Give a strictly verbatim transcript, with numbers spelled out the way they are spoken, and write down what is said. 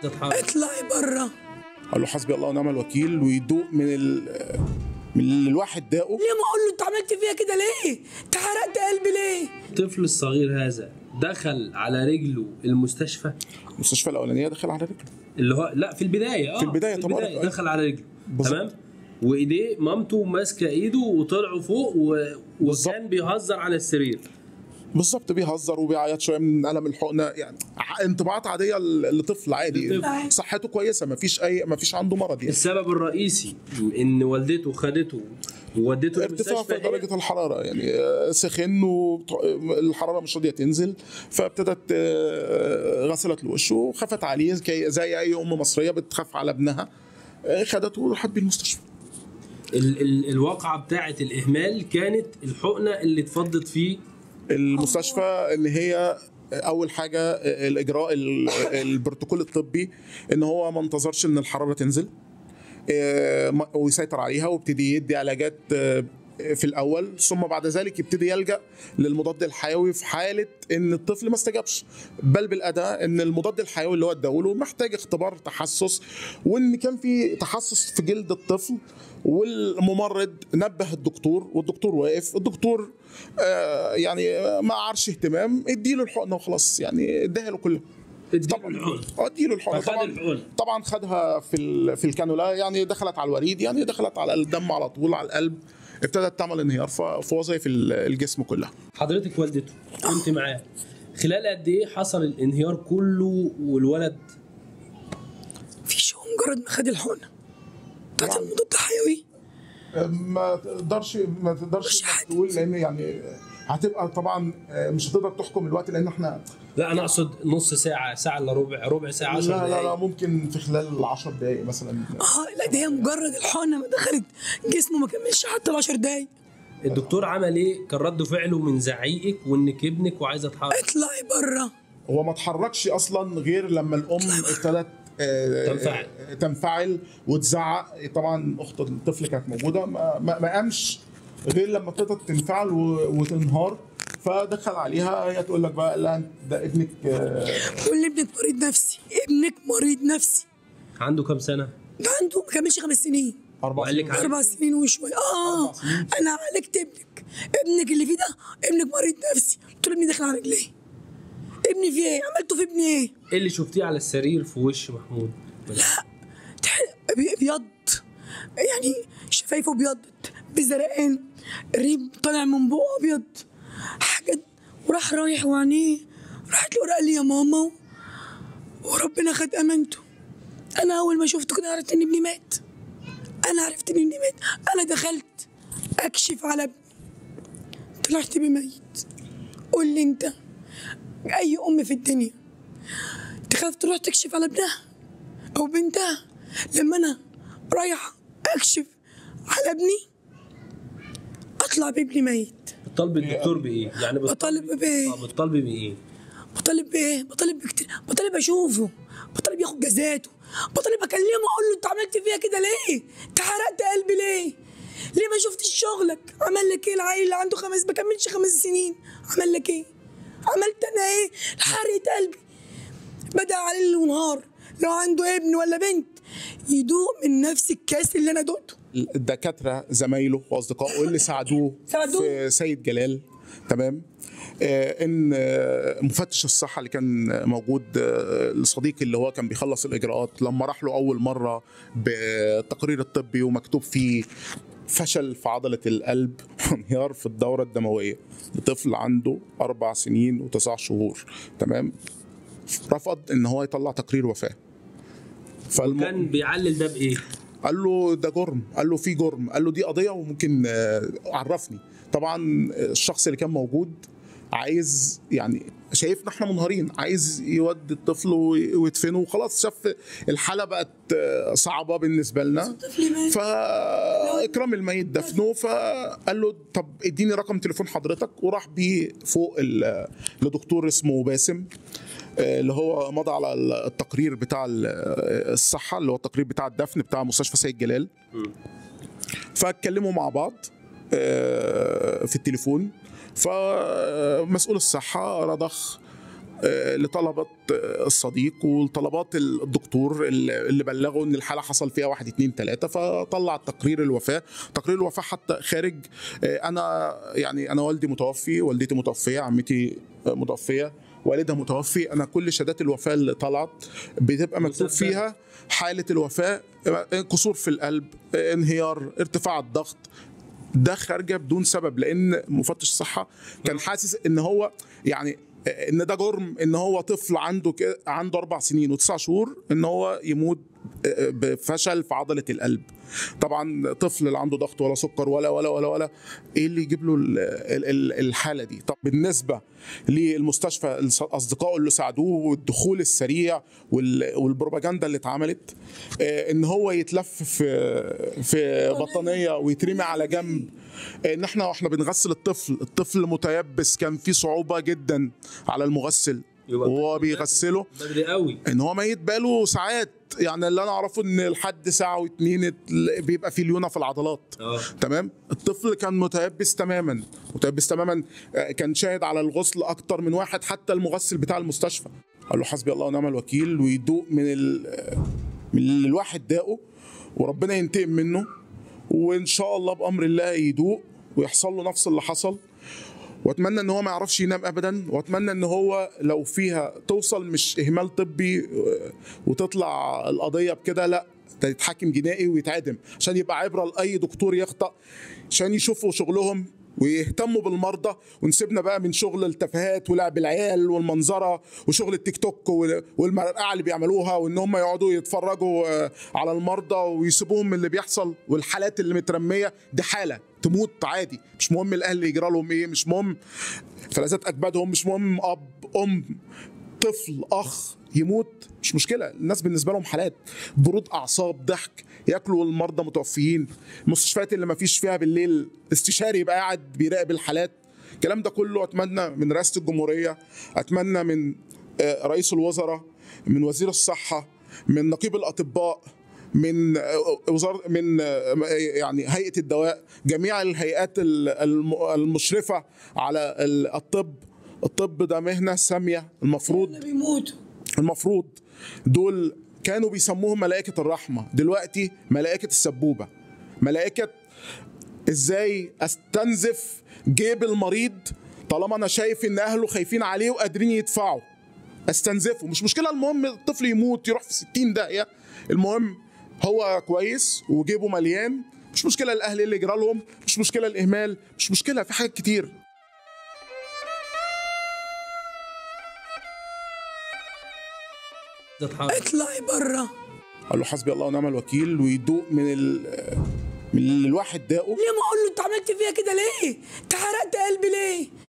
وعايزه تتحرك. اطلعي بره. قال له حسبي الله ونعم الوكيل، ويدوق من ال من اللي الواحد داقه. ليه ما اقول له انت عملت فيها كده ليه؟ انت حرقت قلبي ليه؟ الطفل الصغير هذا دخل على رجله المستشفى. المستشفى الاولانيه دخل على رجله، اللي هو لا في البدايه اه في البداية في طبعا. البداية دخل على رجله. بالظبط. تمام. وايديه مامته ماسكه ايده وطلعوا فوق و... بالظبط. وكان بيهزر على السرير. بالظبط، بيهزر وبيعيط شويه من الم الحقنه، يعني ع- انطباعات عاديه ل- لطفل عادي، لطفل. صحته كويسه، ما فيش اي ما فيش عنده مرض يعني. السبب الرئيسي ان والدته خدته وودته ارتفاع المستشفى في درجه الحراره، يعني آه، سخن والحراره مش راضيه تنزل، فابتدت آه، غسلت له وشه وخافت عليه كي- زي اي ام مصريه بتخاف على ابنها، آه، خدته وراحت بيه المستشفى. ال ال الواقعه بتاعه الاهمال كانت الحقنه اللي اتفضت فيه المستشفى اللي هي اول حاجه الاجراء ال- البروتوكول الطبي، ان هو ما انتظرش ان الحراره تنزل آه، ما- ويسيطر عليها، وابتدي يدي علاجات آه، في الاول، ثم بعد ذلك يبتدي يلجا للمضاد الحيوي في حاله ان الطفل ما استجابش، بل بالاداء ان المضاد الحيوي اللي هو اداهوله محتاج اختبار تحسس، وان كان في تحسس في جلد الطفل، والممرض نبه الدكتور، والدكتور واقف، الدكتور آه يعني ما عارش اهتمام، اديله الحقنه وخلاص، يعني اداها له كلها. اديله طبعا الحقنة. اه اديله الحقنه. فخد طبعا الحقنة. طبعا خدها في ال- في الكانولا، يعني دخلت على الوريد، يعني دخلت على الدم على طول على القلب، ابتدت تعمل انهيار ف- في وظائف ال- الجسم كلها. حضرتك والدته كنت معاه خلال قد ايه حصل الانهيار كله والولد؟ مفيش، هو مجرد ما خد الحقنه بتاعت المضاد الحيوي ما تقدرش ما تقدرش مش حاجة. تقول، لان يعني هتبقى طبعا مش هتقدر تحكم الوقت، لان احنا لا انا اقصد نص ساعه، ساعه الا ربع، ربع ساعه، عشر لا لا لا دقايق. ممكن في خلال عشر دقائق مثلا. اه لا، ده هي مجرد الحقنه ما دخلت جسمه ما كملش حتى ال عشر دقايق. الدكتور عمل ايه؟ كان رد فعله من زعيقك وانك ابنك وعايزه اتحرك. اطلعي بره. هو ما اتحركش اصلا غير لما الام ابتدت آه، تنفعل. آه، تنفعل وتزعق. طبعا اخت الطفل كانت موجوده، ما, ما ما قامش غير لما ابتدت تنفعل و- وتنهار، فدخل عليها، هي تقول لك بقى لا ده ابنك آه، قول لي ابنك مريض نفسي، ابنك مريض نفسي. عنده كام سنه؟ ده عنده ما كملش خمس سنين، اربع وقال لك سنين. عن- اربع سنين وشويه. اه أربع سنين. انا عالجت ابنك، ابنك اللي فيه ده ابنك مريض نفسي. قلت له ابني داخل على رجليه. ابني فيه ايه؟ عملته في ابني ايه؟ ايه اللي شفتيه على السرير في وش محمود؟ تح- بي- ابيض، يعني شفايفه ابيضت بزرقان، الريب طالع من بقه ابيض حاجه. وراح رايح وعينيه راحت له قال لي يا ماما، وربنا خد امانته. انا اول ما شفته كده عرفت ان ابني مات. انا عرفت ان ابني مات. انا دخلت اكشف على ابني، طلعت بيه ميت. قول لي انت، اي ام في الدنيا تخاف تروح تكشف على ابنها او بنتها؟ لما انا رايح اكشف على ابني اطلع بابني ميت. بتطالب الدكتور بايه؟ يعني بطالب بايه؟ اه بتطالبي بايه؟ بطالب بايه؟ بطالب بكتير، بطالب اشوفه، بطالب ياخد جزاته، بطالب اكلمه اقول له انت عملت فيا كده ليه؟ انت حرقت قلبي ليه؟ ليه ما شفتش شغلك؟ عمل لك ايه العيل اللي عنده خمس ما كملش خمس سنين؟ عمل لك ايه؟ عملت انا ايه؟ حرقت قلبي. بدأ عليه ليل ونهار، لو عنده ابن ولا بنت يدوق من نفس الكاس اللي انا دقته. الدكاتره زمايله واصدقائه اللي ساعدوه ساعدوه. في سيد جلال، تمام، آه، ان آه، مفتش الصحه اللي كان موجود، آه، الصديق اللي هو كان بيخلص الاجراءات، لما راح له اول مره بالتقرير الطبي ومكتوب فيه فشل في عضله القلب وانهيار في الدوره الدمويه لطفل عنده اربع سنين وتسع شهور، تمام، رفض ان هو يطلع تقرير وفاه. فالم... كان بيعلل ده بايه؟ قال له ده جرم، قال له في جرم، قال له دي قضيه وممكن آه، عرفني. طبعا الشخص اللي كان موجود عايز، يعني شايفنا احنا منهارين، عايز يودي الطفل ويدفنه وخلاص، شاف الحاله بقت آه، صعبه بالنسبه لنا، فاكرام الميت دفنه، فقال له طب اديني رقم تليفون حضرتك، وراح بيه فوق ال- لدكتور اسمه باسم، اللي هو مضى على التقرير بتاع الصحه، اللي هو التقرير بتاع الدفن بتاع مستشفى سيد جلال. فاتكلموا مع بعض في التليفون، فمسؤول الصحه رضخ لطلبات الصديق ولطلبات الدكتور اللي بلغوا ان الحاله حصل فيها واحد اتنين تلاته، فطلع تقرير الوفاه. تقرير الوفاه حتى خارج. انا يعني انا والدي متوفي، والدتي متوفيه، عمتي متوفيه، والدها متوفي. انا كل شهادات الوفاه اللي طلعت بتبقى مكتوب فيها حاله الوفاه، كسور في القلب، انهيار، ارتفاع الضغط. ده خارجه بدون سبب، لان مفتش الصحه كان حاسس ان هو يعني ان ده جرم، ان هو طفل عنده عنده اربع سنين وتسع شهور ان هو يموت بفشل في عضله القلب. طبعا طفل لا عنده ضغط ولا سكر ولا ولا ولا ولا ايه اللي يجيب له الحاله دي؟ طب بالنسبه للمستشفى، اصدقائه اللي ساعدوه والدخول السريع والبروباجندا اللي اتعملت، ان هو يتلف في في بطانيه ويترمي على جنب. ان احنا واحنا بنغسل الطفل، الطفل متيبس، كان في صعوبه جدا على المغسل وهو بيغسله بدري قوي، ان هو ميت بقاله ساعات. يعني اللي انا اعرفه ان لحد ساعه واتنين بيبقى فيه ليونه في العضلات. أوه. تمام. الطفل كان متيبس تماما، متيبس تماما، كان شاهد على الغسل اكتر من واحد، حتى المغسل بتاع المستشفى قال له حسبي الله ونعم الوكيل، ويدوق من ال... من اللي الواحد داقه، وربنا ينتقم منه، وان شاء الله بامر الله يدوق ويحصل له نفس اللي حصل. واتمنى ان هو ما يعرفش ينام ابدا، واتمنى ان هو لو فيها توصل مش اهمال طبي وتطلع القضيه بكده، لا ده يتحاكم جنائي ويتعدم، عشان يبقى عبره لاي دكتور يخطأ، عشان يشوفوا شغلهم ويهتموا بالمرضى، ونسيبنا بقى من شغل التفاهات ولعب العيال والمنظره وشغل التيك توك والمرقعه اللي بيعملوها، وان هم يقعدوا يتفرجوا على المرضى ويسيبوهم من اللي بيحصل والحالات اللي مترميه. دي حاله تموت عادي، مش مهم الاهل يجرى لهم ايه، مش مهم فلذات اكبادهم، مش مهم اب ام طفل اخ يموت، مش مشكله. الناس بالنسبه لهم حالات، برود اعصاب، ضحك، ياكلوا المرضى متوفيين، المستشفيات اللي ما فيش فيها بالليل استشاري يبقى قاعد بيراقب الحالات. الكلام ده كله اتمنى من رئاسه الجمهوريه، اتمنى من رئيس الوزراء، من وزير الصحه، من نقيب الاطباء، من وزاره، من يعني هيئه الدواء، جميع الهيئات المشرفه على الطب. الطب ده مهنه ساميه، المفروض بيموتوا، المفروض دول كانوا بيسموهم ملائكه الرحمه، دلوقتي ملائكه السبوبه، ملائكه ازاي استنزف جيب المريض طالما انا شايف ان اهله خايفين عليه وقادرين يدفعوا، استنزفه. مش مشكله، المهم الطفل يموت يروح في ستين داهيه، المهم هو كويس وجيبه مليان، مش مشكله الاهل اللي يجرى لهم، مش مشكله الاهمال، مش مشكله، في حاجات كتير. اطلعي بره. قال له حسبي الله ونعم الوكيل، ويدوق من ال... من اللي الواحد داقه. ليه ما اقول له انت عملت فيها كده ليه؟ انت حرقت قلبي ليه؟